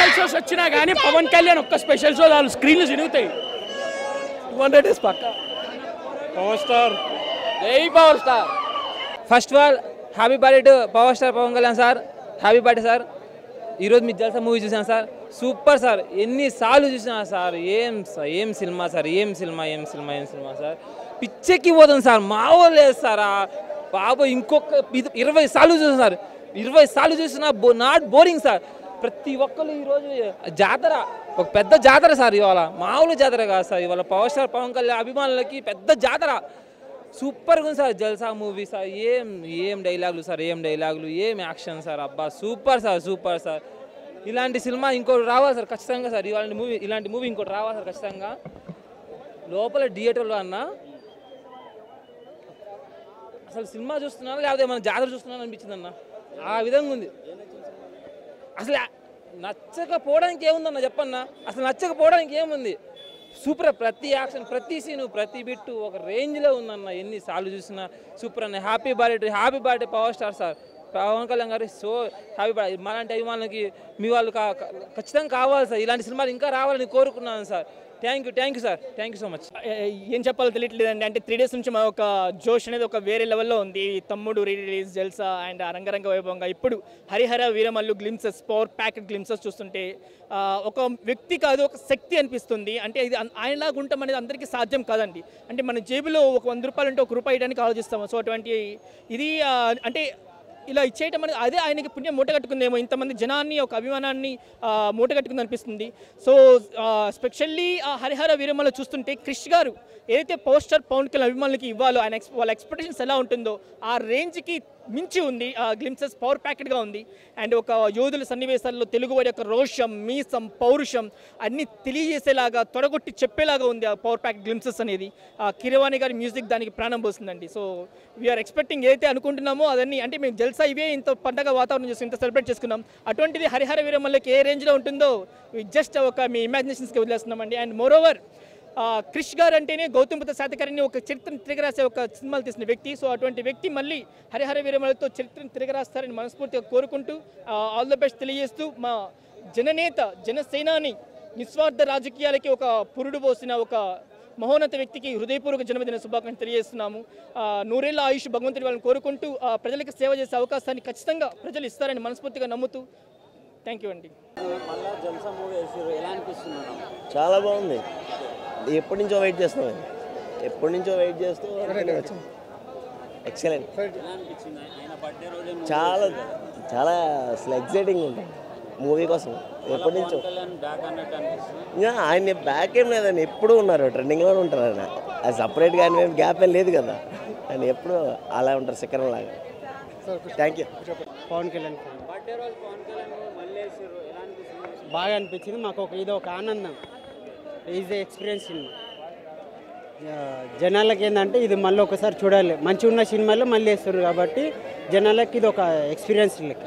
Special shows వచ్చినా కానీ పవన్ కళ్యాణ్ ఒక్క స్పెషల్ షో వాళ్ళు స్క్రీన్లు చిరుగుతాయి. 200 డేస్ పక్క. పవర్ స్టార్, జై power star. First of all happy birthday to power star Pawan Kalyan sir. Happy birthday sir. ఈరోజు మీ జల్సా మూవీ చూసాను సార్, సూపర్ సార్. ఎన్నిసార్లు చూసినా సార్, ఏం సినిమా సార్, ఏం సినిమా సార్. పిచ్చెక్కి పోతుంది సార్, మావోలు లేదు సార్. బాబు ఇంకొక 20 సార్లు చూసాను సార్, 20 సార్లు చూసినా నాట్ బోరింగ్ సార్. ప్రతి ఒక్కరు ఈరోజు జాతర, ఒక పెద్ద జాతర సార్. ఇవాళ మామూలు జాతర కాదు సార్, ఇవాళ పవర్ స్టార్ పవన్ కళ్యాణ్ అభిమానులకి పెద్ద జాతర. సూపర్గా ఉంది సార్ జల్సా మూవీ సార్. ఏం డైలాగులు సార్, ఏం యాక్షన్ సార్. అబ్బా సూపర్ సార్. ఇలాంటి సినిమా ఇంకోటి రావాలి సార్ ఖచ్చితంగా సార్. ఇలాంటి మూవీ ఇంకోటి రావాలి సార్ ఖచ్చితంగా. లోపల థియేటర్లో అన్న అసలు సినిమా చూస్తున్నాను లేకపోతే మన జాతర చూస్తున్నాను అనిపించింది అన్న. ఆ విధంగా ఉంది. అసలు నచ్చకపోవడానికి ఏముందన్న చెప్పన్నా, అసలు నచ్చకపోవడానికి ఏముంది. సూపర్. ప్రతి యాక్షన్, ప్రతి సీను, ప్రతి బిట్టు ఒక రేంజ్లో ఉందన్న. ఎన్నిసార్లు చూసినా సూపర్ అన్న. Happy birthday power star sir Pawan Kalyan గారు. So happy birthday. మనలాంటి అభిమానులకి మీ వాళ్ళు ఖచ్చితంగా కావాలి సార్. ఇలాంటి సినిమాలు ఇంకా రావాలని కోరుకున్నాను sir. Thank you sir. Thank you so much. ఏం చెప్పాలో తెలియట్లేదండి. అంటే 3 డేస్ నుంచి మా ఒక జోష్ అనేది ఒక వేరే లెవెల్లో ఉంది. తమ్ముడు రిలీజ్, జల్సా అండ్ రంగరంగ వైభవంగా ఇప్పుడు Harihara Veeramallu glimpses, power packet glimpses చూస్తుంటే ఒక వ్యక్తి కాదు, ఒక శక్తి అనిపిస్తుంది. అంటే ఇది ఆయనలాగా ఉండటం అనేది అందరికీ సాధ్యం కాదండి. అంటే మన జేబులో ఒక 100 రూపాయలు ఉంటే 1 రూపాయి ఇవ్వడానికి ఆలోచిస్తాము. సో అటువంటి ఇది అంటే ఇలా ఇచ్చేయటం అనేది అదే ఆయనకి పుణ్యం మూట కట్టుకుందేమో. ఇంతమంది జనాన్ని, ఒక అభిమానాన్ని మూట కట్టుకుంది అనిపిస్తుంది. సో స్పెషల్లీ హరిహర వీరమల్లు చూస్తుంటే క్రిష్ గారు ఏదైతే పవర్ స్టార్ పవన్ కళ్యాణ్ అభిమానులకి ఇవ్వాలో వాళ్ళ ఎక్స్పెక్టేషన్స్ ఎలా ఉంటుందో ఆ రేంజ్కి మించి ఉంది. గ్లిమ్సెస్ పవర్ ప్యాకెట్గా ఉంది. అండ్ ఒక యోధుల సన్నివేశాల్లో తెలుగు వారి యొక్క రోషం, మీసం, పౌరుషం అన్నీ తెలియజేసేలాగా, తొడగొట్టి చెప్పేలాగా ఉంది ఆ పవర్ ప్యాకెట్ గ్లిమ్సెస్ అనేది. కిరవాణి గారి మ్యూజిక్ దానికి ప్రాణం పోస్తుందండి. సో వీఆర్ ఎక్స్పెక్టింగ్ ఏదైతే అనుకుంటున్నామో అదన్నీ. అంటే మేము జల్సా ఇవే ఇంత పండగ వాతావరణం చేసి ఇంత సెలబ్రేట్ చేసుకున్నాం. అటువంటిది హరిహర వీరమల్లుకి ఏ రేంజ్లో ఉంటుందో జస్ట్ ఒక మీ ఇమాజినేషన్స్కి వదిలేస్తున్నామండి. అండ్ మోరోవర్ క్రిష్ గారు అంటేనే గౌతమ్ బుద్ధ శాతకర్ణి ఒక చరిత్రను తిరగరాసే ఒక సినిమాలు తీసిన వ్యక్తి. సో అటువంటి వ్యక్తి మళ్ళీ హరిహర వీరమల్లుతో చరిత్రను తిరగరాస్తారని మనస్ఫూర్తిగా కోరుకుంటూ ఆల్ ద బెస్ట్ తెలియజేస్తూ మా జననేత, జనసేనాని, నిస్వార్థ రాజకీయాలకి ఒక పురుడు పోసిన ఒక మహోన్నత వ్యక్తికి హృదయపూర్వక జన్మదిన శుభాకాంక్షలు తెలియజేస్తున్నాము. 100 ఏళ్ల ఆయుష్ భగవంతుడి వాళ్ళని కోరుకుంటూ ప్రజలకు సేవ చేసే అవకాశాన్ని ఖచ్చితంగా ప్రజలు ఇస్తారని మనస్ఫూర్తిగా నమ్ముతూ థ్యాంక్ యూ అండి. చాలా బాగుంది. ఎప్పటి నుంచో వెయిట్ చేస్తూ ఎక్సలెంట్. చాలా అసలు ఎక్సైటింగ్ ఉంటుంది మూవీ కోసం. ఎప్పటి నుంచో ఆయన బ్యాక్ ఏం లేదండి, ఎప్పుడు ఉన్నారు, ట్రెండింగ్లోనే ఉంటారు. ఆయన అది సపరేట్గా ఆయన గ్యాప్ ఏం లేదు కదా, ఆయన ఎప్పుడు అలా ఉంటారు శిఖరం లాగా. Thank you. పవన్ కళ్యాణ్ బాగా అనిపించింది మాకు. ఇది ఒక ఆనందం, ఈజ్ ఎక్స్పీరియన్స్ సినిమా. జనాలకి ఏంటంటే ఇది మళ్ళీ ఒకసారి చూడాలి, మంచిగా ఉన్న సినిమాలో మళ్ళీ వేస్తారు కాబట్టి జనాలకి ఇది ఒక ఎక్స్పీరియన్స్ లెక్క.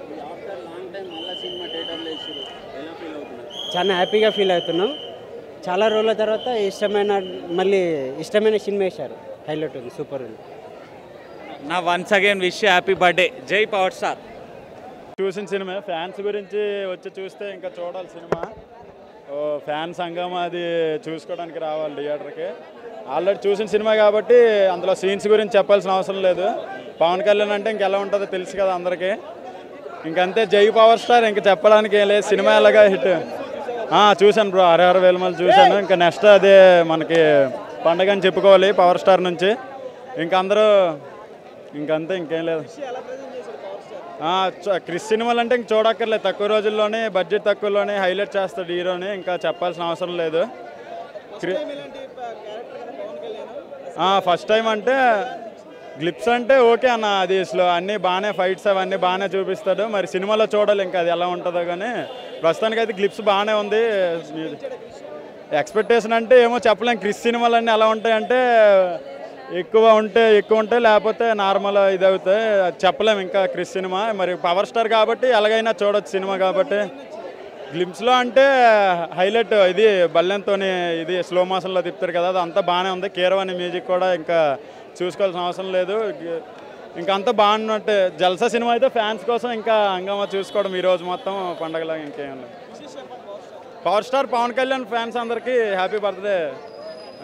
చాలా హ్యాపీగా ఫీల్ అవుతున్నాం. చాలా రోజుల తర్వాత ఇష్టమైన సినిమా వేశారు. హైలైట్ ఉంది, సూపర్ ఉంది. నా once again wish happy birthday. జై పవర్ స్టార్. చూసిన సినిమా ఫ్యాన్స్ గురించి వచ్చి చూస్తే ఇంకా చూడాలి సినిమా. ఫ్యాన్ సంఘం అది చూసుకోవడానికి రావాలి థియేటర్కి. ఆల్రెడీ చూసిన సినిమా కాబట్టి అందులో సీన్స్ గురించి చెప్పాల్సిన అవసరం లేదు. పవన్ కళ్యాణ్ అంటే ఇంకెలా ఉంటుందో తెలుసు కదా అందరికీ. ఇంకంతే, జై పవర్ స్టార్. ఇంకా చెప్పడానికి ఏం లేదు, సినిమా ఎలాగా హిట్. చూశాను బ్రో, హరిహర వీరమల్లు చూశాను. ఇంకా నెక్స్ట్ అదే మనకి పండగ అని చెప్పుకోవాలి పవర్ స్టార్ నుంచి. అందరూ ఇంకంతే, ఇంకేం లేదు. క్రిష్ సినిమాలు అంటే ఇంక చూడక్కర్లేదు, తక్కువ రోజుల్లోనే బడ్జెట్ తక్కువలోనే హైలైట్ చేస్తాడు హీరోని. ఇంకా చెప్పాల్సిన అవసరం లేదు. ఫస్ట్ టైం అంటే గ్లిప్స్ అంటే ఓకే అన్న, అది అన్నీ బాగానే ఫైట్స్ అవన్నీ బాగానే చూపిస్తాడు. మరి సినిమాలో చూడాలి ఇంకా అది ఎలా ఉంటుందో. కానీ ప్రస్తుతానికి అయితే గ్లిప్స్ బాగానే ఉంది. ఎక్స్పెక్టేషన్ అంటే ఏమో చెప్పలేం. క్రిష్ సినిమాలన్నీ ఎలా ఉంటాయంటే ఎక్కువ ఉంటాయి, లేకపోతే నార్మల్ ఇది అవుతాయి, చెప్పలేము. ఇంకా క్రిష్ సినిమా మరి పవర్ స్టార్ కాబట్టి ఎలాగైనా చూడొచ్చు సినిమా కాబట్టి. గ్లిమ్స్లో అంటే హైలైట్ ఇది బల్లెంతో ఇది స్లో మోషన్లో తిప్పుతారు కదా, అది అంతా బాగానే ఉంది. కీరవాణి మ్యూజిక్ కూడా ఇంకా చూసుకోవాల్సిన అవసరం లేదు. ఇంకా అంతా బాగున్నట్టే. జల్సా సినిమా అయితే ఫ్యాన్స్ కోసం ఇంకా హంగామా చూసుకోవడం ఈరోజు మొత్తం పండగలా ఇంకేం లేదు. Power star Pawan Kalyan fans అందరికీ హ్యాపీ బర్త్డే.